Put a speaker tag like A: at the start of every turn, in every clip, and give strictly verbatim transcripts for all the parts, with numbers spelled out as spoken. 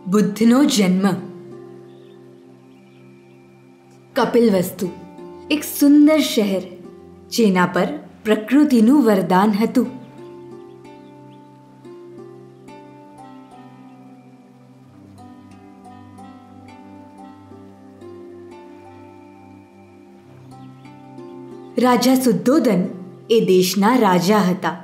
A: બુદ્ધનો જન્મ. કપિલવસ્તુ એક સુંદર શહેર, જેના પર પ્રકૃતિનું વરદાન હતું. રાજા શુદ્ધોધન એ દેશના રાજા હતા.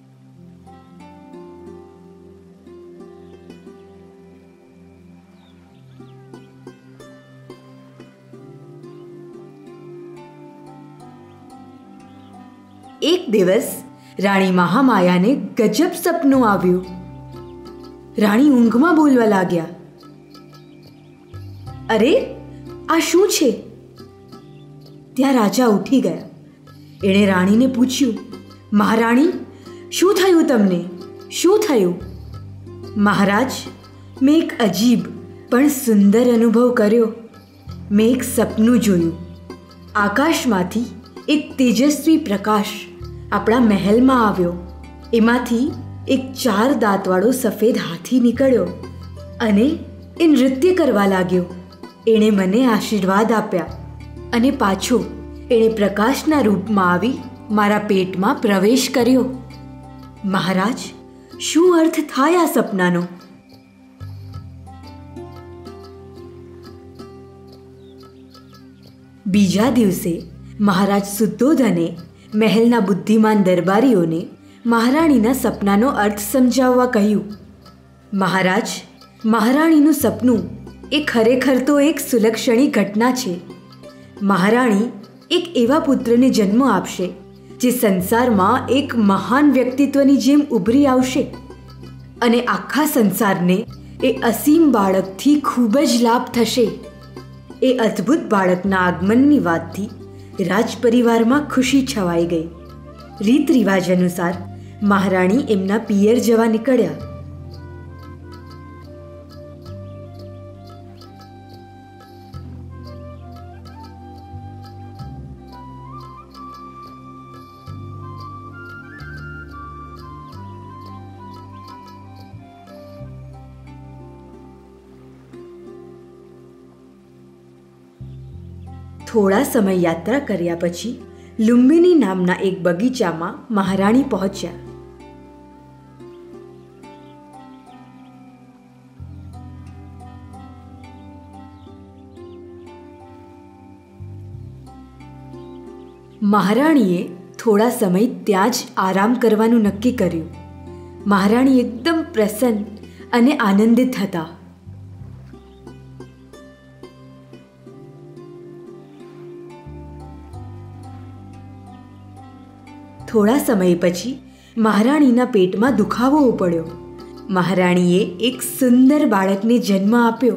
A: એક દિવસ રાણી મહામાયાને ગજબ સપનું આવ્યું. રાણી ઊંઘમાં બોલવા લાગ્યા, અરે આ શું છે? ત્યાં રાજા ઉઠી ગયા. એણે રાણીને પૂછ્યું, મહારાણી, શું થયું તમને? શું થયું? મહારાજ, મેં એક અજીબ પણ સુંદર અનુભવ કર્યો. મેં એક સપનું જોયું. આકાશમાંથી એક તેજસ્વી પ્રકાશ આપણા મહેલમાં આવ્યો. એમાંથી એક ચાર દાંતવાળો સફેદ હાથી નીકળ્યો અને એ નૃત્ય કરવા લાગ્યો. એણે મને આશીર્વાદ આપ્યા અને પાછો એણે પ્રકાશના રૂપમાં આવી મારા પેટમાં પ્રવેશ કર્યો. મહારાજ, શું અર્થ થાય આ સપનાનો? બીજા દિવસે મહારાજ શુદ્ધોધને મહેલના બુદ્ધિમાન દરબારીઓને મહારાણીના સપનાનો અર્થ સમજાવવા કહ્યું. મહારાજ, મહારાણીનું સપનું એ ખરેખર તો એક સુલક્ષણી ઘટના છે. મહારાણી એક એવા પુત્રને જન્મ આપશે જે સંસારમાં એક મહાન વ્યક્તિત્વની જેમ ઉભરી આવશે અને આખા સંસારને એ અસીમ બાળકથી ખૂબ જ લાભ થશે. એ અદ્ભુત બાળકના આગમનની વાતથી રાજપરિવારમાં ખુશી છવાઈ ગઈ. રીત રિવાજ અનુસાર મહારાણી એમના પિયર જવા નીકળ્યા. થોડા સમય યાત્રા કર્યા પછી લુંબિની નામના એક બગીચામાં મહારાણી પહોંચ્યા. મહારાણીએ થોડા સમય ત્યાં જ આરામ કરવાનું નક્કી કર્યું. મહારાણી એકદમ પ્રસન્ન અને આનંદિત હતા. થોડા સમય પછી મહારાણીના પેટમાં દુખાવો પડ્યો. મહારાણીએ એક સુંદર બાળકને જન્મ આપ્યો.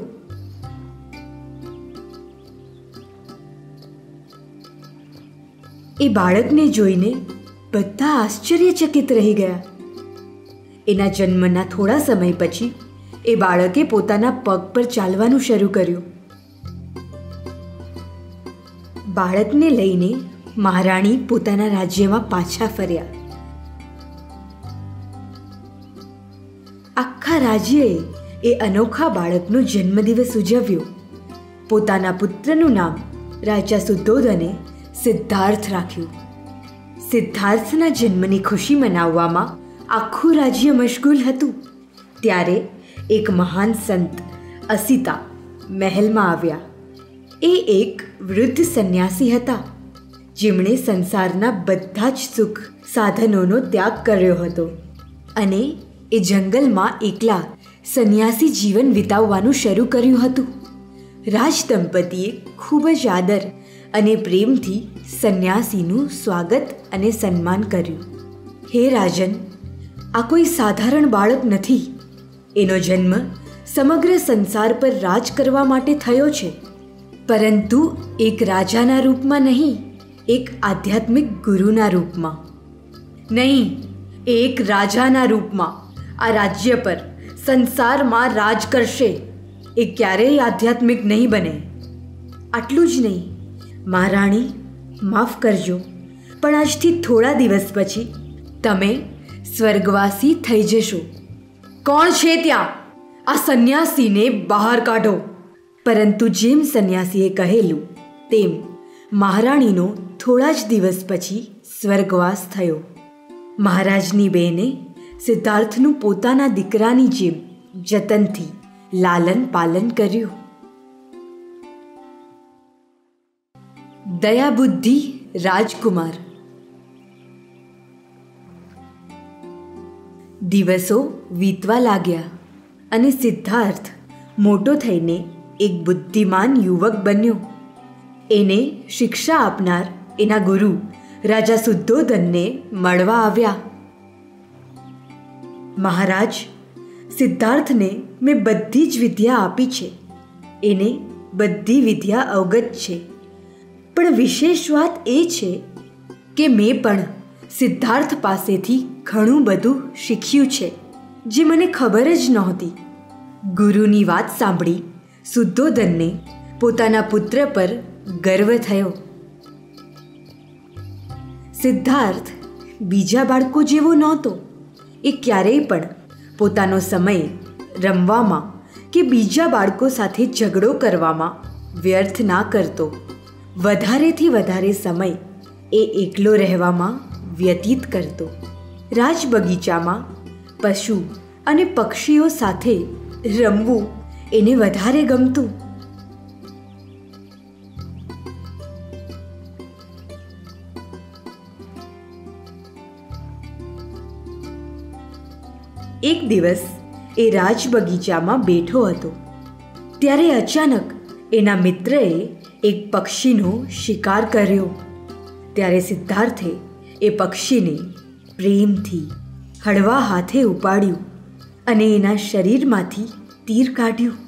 A: એ બાળકને જોઈને બધા આશ્ચર્યચકિત રહી ગયા. એના જન્મના થોડા સમય પછી એ બાળકે પોતાના પગ પર ચાલવાનું શરૂ કર્યું. બાળકને લઈને મહારાણી પોતાના રાજ્યમાં પાછા ફર્યા. આખા રાજ્યએ એ અનોખા બાળકનો જન્મદિવસ ઉજવ્યો. પોતાના પુત્રનું નામ રાજા શુદ્ધોધને સિદ્ધાર્થ રાખ્યું. સિદ્ધાર્થના જન્મની ખુશી મનાવવામાં આખું રાજ્ય મશગુલ હતું. ત્યારે એક મહાન સંત અસિતા મહેલમાં આવ્યા. એ એક વૃદ્ધ સંન્યાસી હતા, જેમણે સંસારના બધા જ સુખ સાધનોનો ત્યાગ કર્યો હતો અને એ જંગલમાં એકલા સંન્યાસી જીવન વિતાવવાનું શરૂ કર્યું હતું. રાજદંપતીએ ખૂબ જ આદર અને પ્રેમથી સંન્યાસીનું સ્વાગત અને સન્માન કર્યું. હે રાજન, આ કોઈ સાધારણ બાળક નથી. એનો જન્મ સમગ્ર સંસાર પર રાજ કરવા માટે થયો છે, પરંતુ એક રાજાના રૂપમાં નહીં, એક આધ્યાત્મિક ગુરુના રૂપમાં. નહીં, એક રાજાના રૂપમાં આ રાજ્ય પર સંસારમાં રાજ કરશે. એ ક્યારેય આધ્યાત્મિક નહીં બને. આટલું જ નહીં, મહારાણી, માફ કરજો, પણ આજથી થોડા દિવસ પછી તમે સ્વર્ગવાસી થઈ જશો. કોણ છે ત્યાં? આ સંન્યાસીને બહાર કાઢો. પરંતુ જેમ સંન્યાસીએ કહેલું તેમ મહારાણીનો થોડા જ દિવસ પછી સ્વર્ગવાસ થયો. મહારાજની બહેને સિદ્ધાર્થનું પોતાના દીકરાની જેમ જતનથી લાલન પાલન કર્યું. દયાબુદ્ધિ રાજકુમાર. દિવસો વીતવા લાગ્યા અને સિદ્ધાર્થ મોટો થઈને એક બુદ્ધિમાન યુવક બન્યો. એને શિક્ષા આપનાર એના ગુરુ રાજા શુદ્ધોધનને મળવા આવ્યા. મહારાજ, સિદ્ધાર્થને મેં બધી જ વિદ્યા આપી છે. એને બધી વિદ્યા અવગત છે. પણ વિશેષ વાત એ છે કે મેં પણ સિદ્ધાર્થ પાસેથી ઘણું બધું શીખ્યું છે જે મને ખબર જ નહોતી. ગુરુની વાત સાંભળી શુદ્ધોધનને પોતાના પુત્ર પર ગર્વ થયો. સિદ્ધાર્થ બીજા બાળકો જેવો નહોતો. એ ક્યારેય પણ પોતાનો સમય રમવામાં કે બીજા બાળકો સાથે ઝઘડો કરવામાં વ્યર્થ ના કરતો. વધારેથી વધારે સમય એ એકલો રહેવામાં વ્યતીત કરતો. રાજ બગીચામાં પશુ અને પક્ષીઓ સાથે રમવું એને વધારે ગમતું. એક દિવસ એ રાજ બગીચામાં બેઠો હતો ત્યારે અચાનક એના મિત્રએ એક પક્ષીનો શિકાર કર્યો. ત્યારે સિદ્ધાર્થે એ પક્ષીને પ્રેમથી હળવા હાથે ઉપાડ્યું અને એના શરીરમાંથી તીર કાઢ્યું.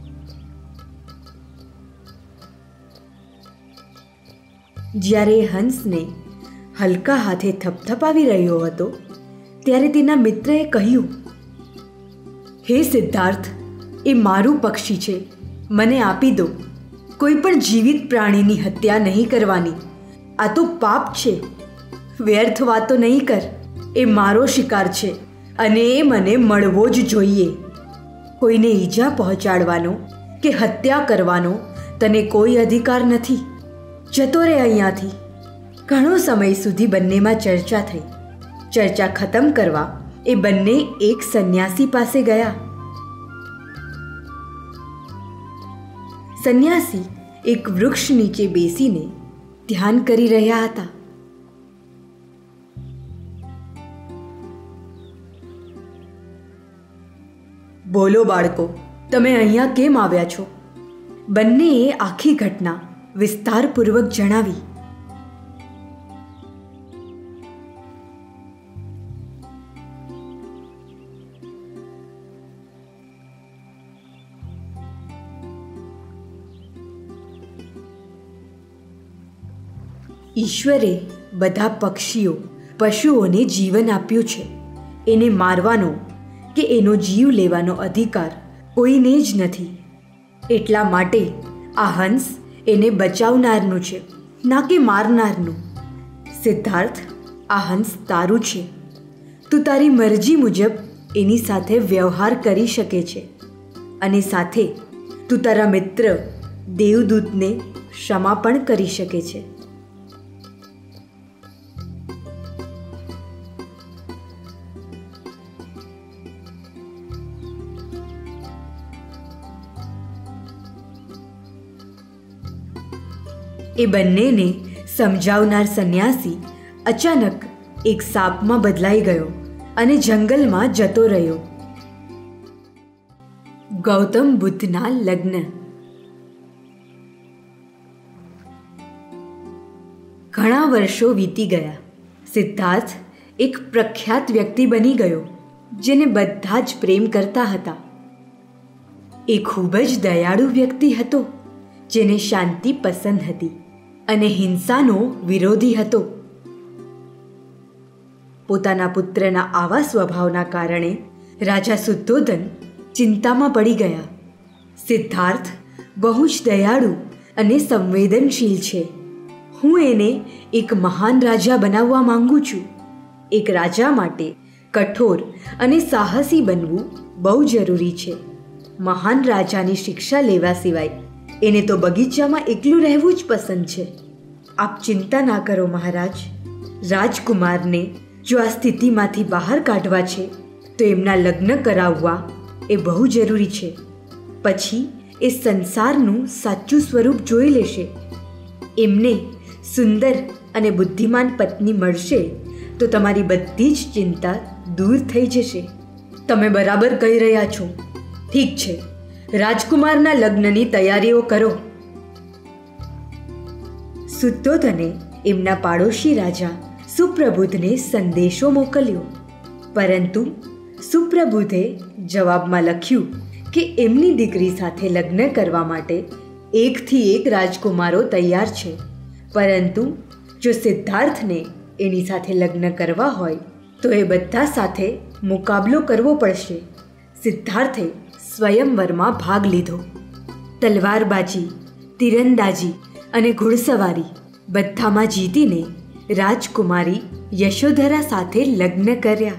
A: જ્યારે હંસને હલકા હાથે થપથપાવી રહ્યો હતો ત્યારે તેના મિત્રએ કહ્યું, હે સિદ્ધાર્થ, એ મારું પક્ષી છે, મને આપી દો. કોઈ પણ જીવિત પ્રાણીની હત્યા નહીં કરવાની. આ તો પાપ છે. વ્યર્થ વાતો નહીં કર. એ મારો શિકાર છે અને એ મને મળવો જ જોઈએ. કોઈને ઈજા પહોંચાડવાનો કે હત્યા કરવાનો તને કોઈ અધિકાર નથી. જતો રહે અહીંયાથી. ઘણો સમય સુધી બંનેમાં ચર્ચા થઈ. ચર્ચા ખતમ કરવા એ બંને એક સંન્યાસી પાસે ગયા. સંન્યાસી એક વૃક્ષ નીચે બેસીને ધ્યાન કરી રહ્યા હતા. બોલો બાળકો, તમે અહીંયા કેમ આવ્યા છો? બંનેએ આખી ઘટના વિસ્તારપૂર્વક જણાવી. ઈશ્વરે બધા પક્ષીઓ પશુઓને જીવન આપ્યું છે. એને મારવાનો કે એનો જીવ લેવાનો અધિકાર કોઈને જ નથી. એટલા માટે આ હંસ એને બચાવનારનું છે, ના કે મારનારનું. સિદ્ધાર્થ, આ હંસ તારું છે. તું તારી મરજી મુજબ એની સાથે વ્યવહાર કરી શકે છે અને સાથે તું તારા મિત્ર દેવદૂતને ક્ષમા પણ કરી શકે છે. એ બંનેને સમજાવનાર સંન્યાસી અચાનક એક સાપમાં બદલાઈ ગયો અને જંગલમાં જતો રહ્યો. ગૌતમ બુદ્ધના લગ્ન. ઘણા વર્ષો વીતી ગયા. સિદ્ધાર્થ એક પ્રખ્યાત વ્યક્તિ બની ગયો જેને બધા જ પ્રેમ કરતા હતા. એ ખૂબ જ દયાળુ વ્યક્તિ હતો જેને શાંતિ પસંદ હતી અને હિંસાનો વિરોધી હતો. પોતાના પુત્રના આવા સ્વભાવના કારણે રાજા શુદ્ધોધન ચિંતામાં પડી ગયા. સિદ્ધાર્થ બહુ જ દયાળુ અને સંવેદનશીલ છે. હું એને એક મહાન રાજા બનાવવા માંગુ છું. એક રાજા માટે કઠોર અને સાહસી બનવું બહુ જરૂરી છે. મહાન રાજાની શિક્ષા લેવા સિવાય એને તો બગીચામાં એકલું રહેવું જ પસંદ છે. આપ ચિંતા ના કરો મહારાજ. રાજકુમારને જો આ સ્થિતિમાંથી બહાર કાઢવા છે તો એમના લગ્ન કરાવવા એ બહુ જરૂરી છે. પછી એ સંસારનું સાચું સ્વરૂપ જોઈ લેશે. એમને સુંદર અને બુદ્ધિમાન પત્ની મળશે તો તમારી બધી જ ચિંતા દૂર થઈ જશે. તમે બરાબર કહી રહ્યા છો. ઠીક છે, રાજકુમારના લગ્નની તૈયારીઓ કરો. શુદ્ધોધને એમના પાડોશી રાજા સુપ્રબુદ્ધને સંદેશો મોકલ્યો, પરંતુ સુપ્રબુદ્ધે જવાબમાં લખ્યું કે એમની દીકરી સાથે લગ્ન કરવા માટે એકથી એક રાજકુમારો તૈયાર છે, પરંતુ જો સિદ્ધાર્થને એની સાથે લગ્ન કરવા હોય તો એ બધા સાથે મુકાબલો કરવો પડશે. સિદ્ધાર્થે સ્વયંવરમાં ભાગ લીધો. તલવારબાજી, તીરંદાજી અને ઘોડસવારી બધામાં જીતીને રાજકુમારી યશોધરા સાથે લગ્ન કર્યા.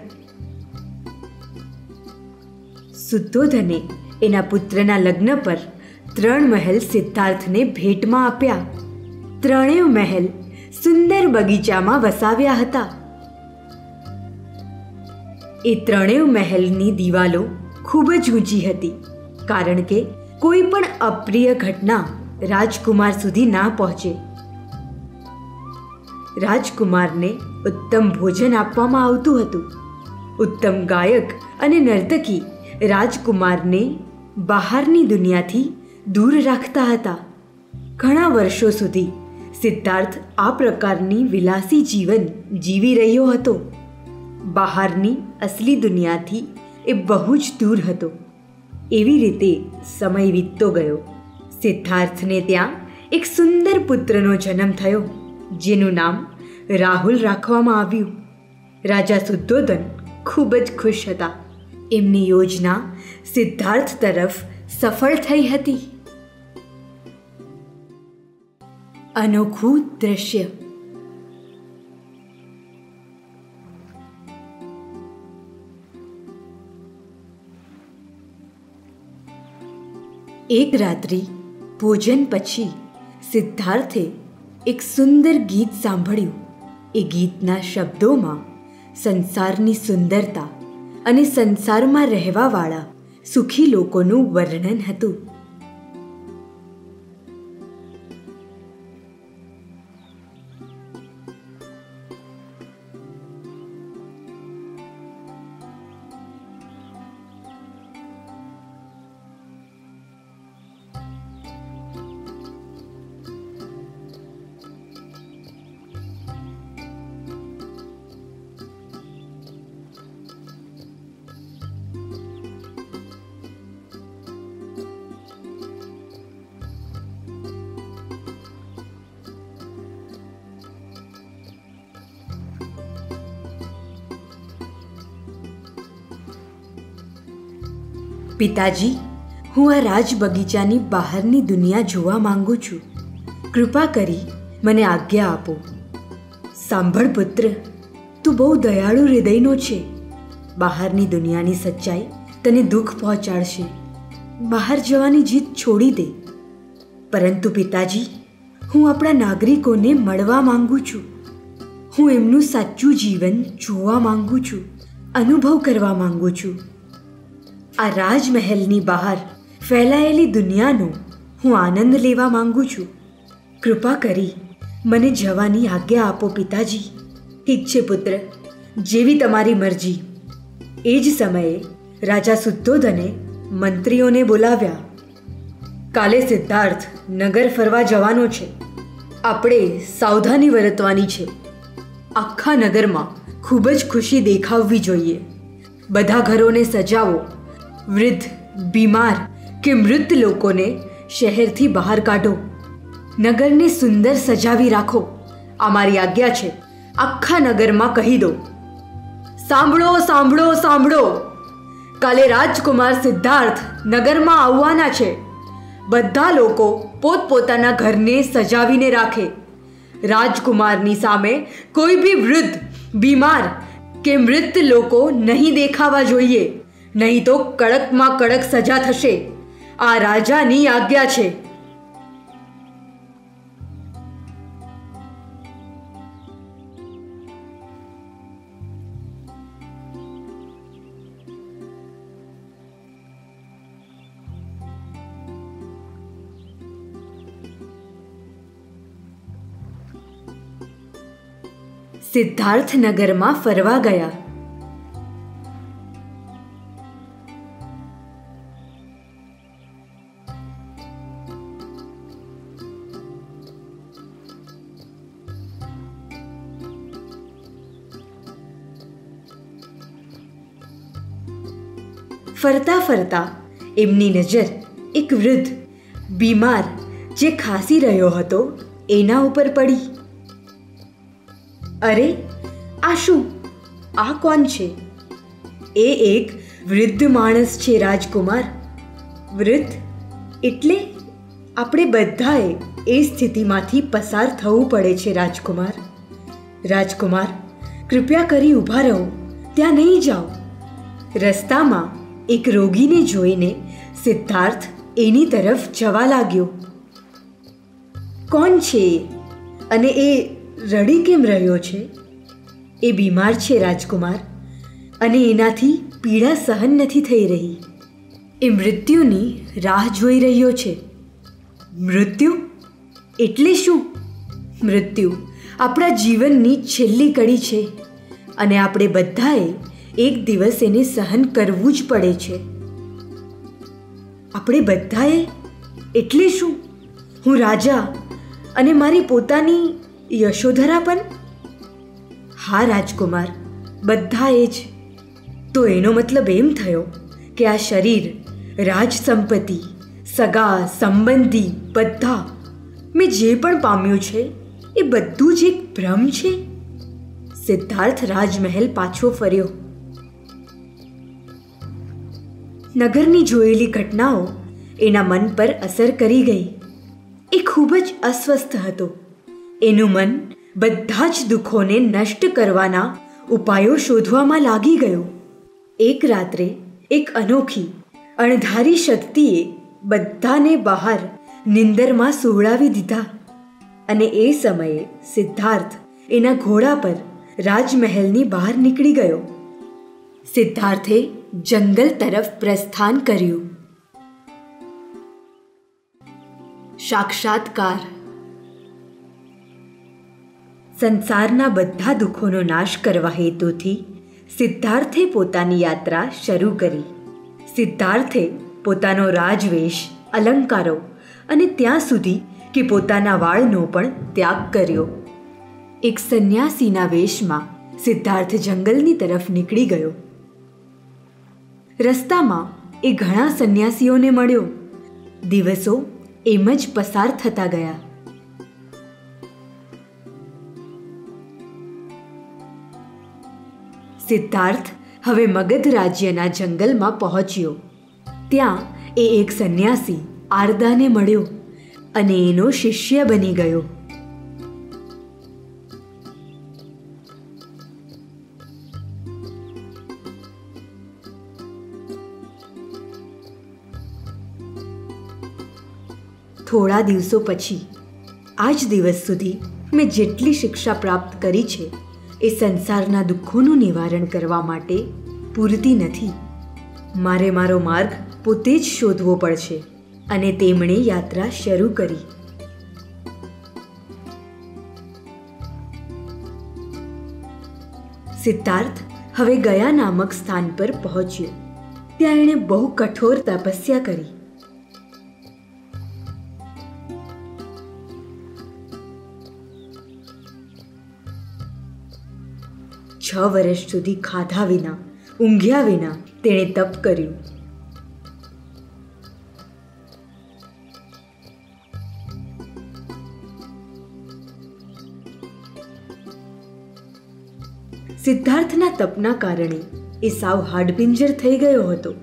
A: શુદ્ધોધને એના પુત્રના લગ્ન પર ત્રણ મહેલ સિદ્ધાર્થને ભેટમાં આપ્યા. ત્રણેય મહેલ સુંદર બગીચામાં વસાવ્યા હતા. એ ત્રણેય મહેલની દિવાલો ખૂબ જ ઊંચી હતી, કારણ કે કોઈ પણ અપ્રિય ઘટના રાજકુમાર સુધી ના પહોંચે. રાજકુમારને ઉત્તમ ભોજન આપવામાં આવતું હતું. ઉત્તમ ગાયક અને નર્તકી રાજકુમારને બહારની દુનિયાથી દૂર રાખતા હતા. ઘણા વર્ષો સુધી સિદ્ધાર્થ આ પ્રકારની વિલાસી જીવન જીવી રહ્યો હતો. બહારની અસલી દુનિયાથી એ બહુ જ દૂર હતો. એવી રીતે સમય વીતતો ગયો. સિદ્ધાર્થને ત્યાં એક સુંદર પુત્રનો જન્મ થયો, જેનું નામ રાહુલ રાખવામાં આવ્યું. રાજા શુદ્ધોધન ખૂબ જ ખુશ હતા. એમની યોજના સિદ્ધાર્થ તરફ સફળ થઈ હતી. અનોખું દ્રશ્ય. એક રાત્રિ ભોજન પછી સિદ્ધાર્થે એક સુંદર ગીત સાંભળ્યું. એ ગીતના શબ્દોમાં સંસારની સુંદરતા અને સંસારમાં રહેવાવાળા સુખી લોકોનું વર્ણન હતું. પિતાજી, હું આ રાજ બગીચાની બહારની દુનિયા જોવા માંગુ છું. કૃપા કરી મને આજ્ઞા આપો. સાંભળ પુત્ર, તું બહુ દયાળુ હૃદયનો છે. બહારની દુનિયાની સચ્ચાઈ તને દુઃખ પહોંચાડશે. બહાર જવાની જીદ છોડી દે. પરંતુ પિતાજી, હું આપણા નાગરિકોને મળવા માંગુ છું. હું એમનું સાચું જીવન જોવા માંગુ છું, અનુભવ કરવા માંગુ છું. આ રાજમહેલની બહાર ફેલાયેલી દુનિયાનો હું આનંદ લેવા માંગુ છું. કૃપા કરી મને જવાની આજ્ઞા આપો પિતાજી. ઠીક છે પુત્ર, જેવી તમારી મરજી. એ જ સમયે રાજા શુદ્ધોધને મંત્રીઓને બોલાવ્યા. કાલે સિદ્ધાર્થ નગર ફરવા જવાનો છે. આપણે સાવધાની વર્તવાની છે. આખા નગરમાં ખૂબ જ ખુશી દેખાવવી જોઈએ. બધા ઘરોને સજાવો. વૃદ્ધ, બીમાર કે મૃત લોકોને શહેરથી બહાર કાઢો. નગરને સુંદર સજાવી રાખો. આ મારી આજ્ઞા છે. આખા નગરમાં કહી દો, સાંભળો સાંભળો સાંભળો, કાલે રાજકુમાર સિદ્ધાર્થ નગરમાં આવવાના છે. બધા લોકો પોતપોતાના ઘરને સજાવીને રાખે. રાજકુમારની સામે કોઈ બી વૃદ્ધ, બીમાર કે મૃત લોકો નહીં દેખાવા જોઈએ, નહીં તો કડકમાં કડક સજા થશે. આ રાજાની આજ્ઞા છે. સિદ્ધાર્થ નગરમાં ફરવા ગયા. ફરતા ફરતા એમની નજર એક વૃદ્ધ બીમાર જે ખાંસી રહ્યો હતો એના ઉપર પડી. અરે, આ શું? આ કોણ છે? એ એક વૃદ્ધ માણસ છે રાજકુમાર. વૃદ્ધ એટલે આપણે બધાએ એ સ્થિતિમાંથી પસાર થવું પડે છે રાજકુમાર. રાજકુમાર, કૃપયા કરી ઊભા રહો, ત્યાં નહીં જાઓ. રસ્તામાં એક રોગીને જોઈને સિદ્ધાર્થ એની તરફ જવા લાગ્યો. કોણ છે અને એ રડી કેમ રહ્યો છે? એ બીમાર છે રાજકુમાર, અને એનાથી પીડા સહન નથી થઈ રહી. એ મૃત્યુની રાહ જોઈ રહ્યો છે. મૃત્યુ એટલે શું? મૃત્યુ આપણા જીવનની છેલ્લી કડી છે અને આપણે બધાએ એક દિવસ એને સહન કરવું જ પડે છે. આપણે બધાએ એટલે શું? હું રાજા અને મારી પોતાની યશોધરા પણ? હા રાજકુમાર, બધાએ જ. તો એનો મતલબ એમ થયો કે આ શરીર, રાજ સંપત્તિ, સગા સંબંધી બધા મેં જે પણ પામ્યું છે એ બધું જ એક ભ્રમ છે. સિદ્ધાર્થ રાજમહેલ પાછો ફર્યો. નગરની જોયેલી ઘટનાઓ એના મન પર અસર કરી ગઈ. એ ખૂબ જ અસ્વસ્થ હતો. એનું મન બધા જ દુઃખોને નષ્ટ કરવાના ઉપાયો શોધવામાં લાગી ગયું. એક રાત્રે એક અનોખી અણધારી શક્તિએ બધાને બહાર નિંદરમાં સુવડાવી દીધા અને એ સમયે સિદ્ધાર્થ એના ઘોડા પર રાજમહેલની બહાર નીકળી ગયો. સિદ્ધાર્થે જંગલ તરફ પ્રસ્થાન કર્યું. સાક્ષાત્કાર. સંસારના બધા દુઃખોનો નાશ કરવા હેતુથી સિદ્ધાર્થે પોતાની યાત્રા શરૂ કરી. સિદ્ધાર્થે પોતાનો રાજવેશ, અલંકારો અને ત્યાં સુધી કે પોતાના વાળનો પણ ત્યાગ કર્યો. એક સંન્યાસીના વેશમાં સિદ્ધાર્થ જંગલની તરફ નીકળી ગયો. રસ્તામાં એ ઘણા સંન્યાસીઓને મળ્યો. દિવસો એમ જ પસાર થતા ગયા. સિદ્ધાર્થ હવે મગધ રાજ્યના જંગલમાં પહોંચ્યો. ત્યાં એ એક સંન્યાસી આરદાને મળ્યો અને એનો શિષ્ય બની ગયો. થોડા દિવસો પછી, આજ દિવસ સુધી મેં જેટલી શિક્ષા પ્રાપ્ત કરી છે એ સંસારના દુઃખોનું નિવારણ કરવા માટે પૂરતી નથી. મારે મારો માર્ગ પોતે જ શોધવો પડશે. અને તેમણે યાત્રા શરૂ કરી. સિદ્ધાર્થ હવે ગયા નામક સ્થાન પર પહોંચ્યો. ત્યાં એણે બહુ કઠોર તપસ્યા કરી. છ વર્ષ સુધી ખાધા વિના, ઊંઘ્યા વિના તેણે તપ કર્યું. સિદ્ધાર્થના તપના કારણે એ સાવ હાડપિંજર થઈ ગયો હતો.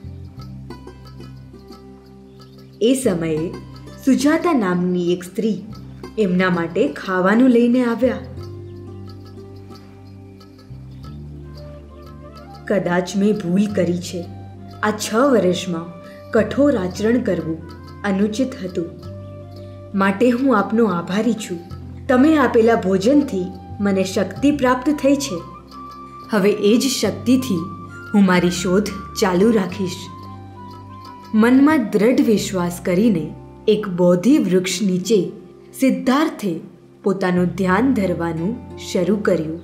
A: એ સમયે સુજાતા નામની એક સ્ત્રી એમના માટે ખાવાનું લઈને આવ્યા. કદાચ મેં ભૂલ કરી છે. આ છ વર્ષમાં કઠોર આચરણ કરવું અનુચિત હતું. માટે હું આપનો આભારી છું. તમે આપેલા ભોજનથી મને શક્તિ પ્રાપ્ત થઈ છે. હવે એ જ શક્તિથી હું મારી શોધ ચાલુ રાખીશ. મનમાં દ્રઢ વિશ્વાસ કરીને એક બોધિ વૃક્ષ નીચે સિદ્ધાર્થે પોતાનું ધ્યાન ધરવાનું શરૂ કર્યું.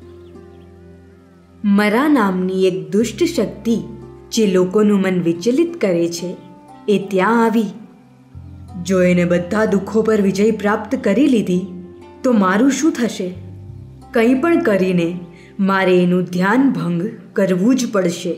A: મરા નામની એક દુષ્ટ શક્તિ જે લોકોનું મન વિચલિત કરે છે એ ત્યાં આવી. જો એને બધા દુઃખો પર વિજય પ્રાપ્ત કરી લીધી તો મારું શું થશે? કંઈ પણ કરીને મારે એનું ધ્યાન ભંગ કરવું જ પડશે.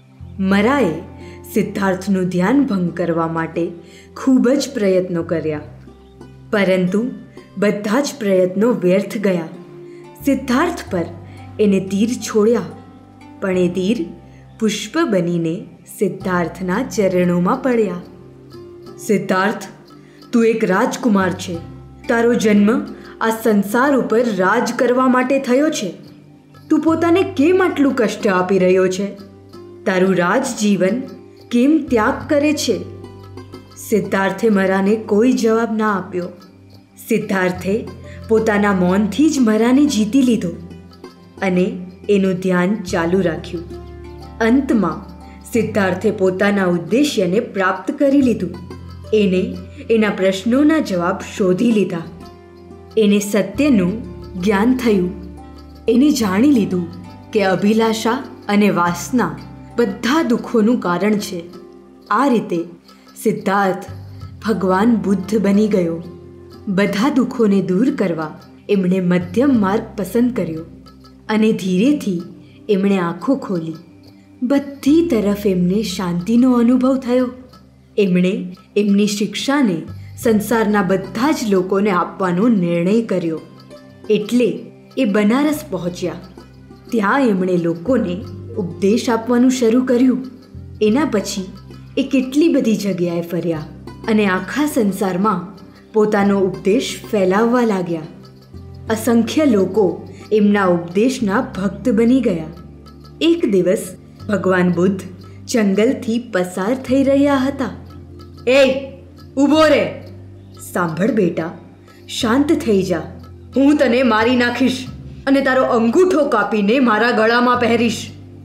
A: મરાએ સિદ્ધાર્થનું ધ્યાન ભંગ કરવા માટે ખૂબ જ પ્રયત્નો કર્યા, પરંતુ બધા જ પ્રયત્નો વ્યર્થ ગયા. સિદ્ધાર્થ પર એને તીર છોડ્યા, પણ એ તીર પુષ્પ બનીને સિદ્ધાર્થના ચરણોમાં પડ્યા. સિદ્ધાર્થ, તું એક રાજકુમાર છે. તારો જન્મ આ સંસાર ઉપર રાજ કરવા માટે થયો છે. તું પોતાને કેમ આટલું કષ્ટ આપી રહ્યો છે? તારું રાજ જીવન કેમ ત્યાગ કરે છે? સિદ્ધાર્થે મરાને કોઈ જવાબ ના આપ્યો. સિદ્ધાર્થે પોતાના મૌનથી જ મરાને જીતી લીધો અને એનું ધ્યાન ચાલુ રાખ્યું. અંતમાં સિદ્ધાર્થે પોતાના ઉદ્દેશ્યને પ્રાપ્ત કરી લીધું. એને એના પ્રશ્નોના જવાબ શોધી લીધા. એને સત્યનું જ્ઞાન થયું. એને જાણી લીધું કે અભિલાષા અને વાસના બધા દુઃખોનું કારણ છે. આ રીતે સિદ્ધાર્થ ભગવાન બુદ્ધ બની ગયો. બધા દુઃખોને દૂર કરવા એમણે મધ્યમ માર્ગ પસંદ કર્યો અને ધીરેથી એમણે આંખો ખોલી. બધી તરફ એમને શાંતિનો અનુભવ થયો. એમણે એમની શિક્ષાને સંસારના બધા જ લોકોને આપવાનો નિર્ણય કર્યો. એટલે એ બનારસ પહોંચ્યા. ત્યાં એમણે લોકોને ઉપદેશ આપવાનું શરૂ કર્યું. એના પછી એ કેટલી બધી જગ્યાએ ફર્યા અને આખા સંસારમાં પોતાનો ઉપદેશ ફેલાવવા લાગ્યા. અસંખ્ય લોકો એમના ઉપદેશના ભક્ત બની ગયા. એક દિવસ ભગવાન બુદ્ધ જંગલથી પસાર થઈ રહ્યા હતા. એ ઊભો રે! સાંભળ બેટા, શાંત થઈ જા. હું તને મારી નાખીશ અને તારો અંગૂઠો કાપીને મારા ગળામાં પહેરીશ.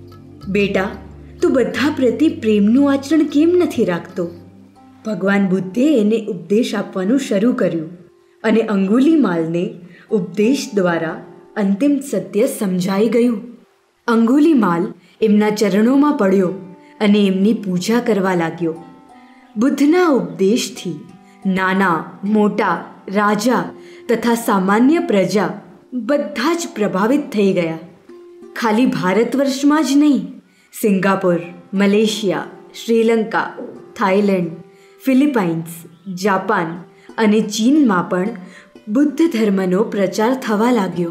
A: બેટા, તું બધા પ્રતિ પ્રેમનું આચરણ કેમ નથી રાખતો? ભગવાન બુદ્ધે એને ઉપદેશ આપવાનું શરૂ કર્યું અને અંગુલીમાલને ઉપદેશ દ્વારા અંતિમ સત્ય સમજાઈ ગયું. અંગુલીમાલ એમના ચરણોમાં પડ્યો અને એમની પૂજા કરવા લાગ્યો. બુદ્ધના ઉપદેશથી નાના મોટા રાજા તથા સામાન્ય પ્રજા બધા જ પ્રભાવિત થઈ ગયા. ખાલી ભારત વર્ષમાં જ નહીં, Singapore, Malaysia, Sri Lanka, Thailand, Philippines, Japan અને ચીનમાં પણ બુદ્ધ ધર્મનો પ્રચાર થવા લાગ્યો.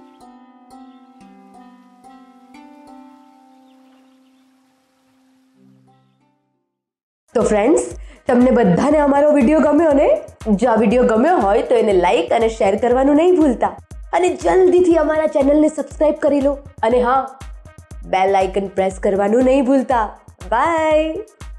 B: તો ફ્રેન્ડ્સ, તમને બધાને અમારો વિડીયો ગમ્યો ને? જો આ વિડીયો ગમ્યો હોય તો એને લાઈક અને શેર કરવાનું નહીં ભૂલતા અને જલ્દીથી અમારા ચેનલને સબસ્ક્રાઇબ કરી લો અને હા, બેલ આઇકન પ્રેસ કરવાનું નહીં ભૂલતા. બાય.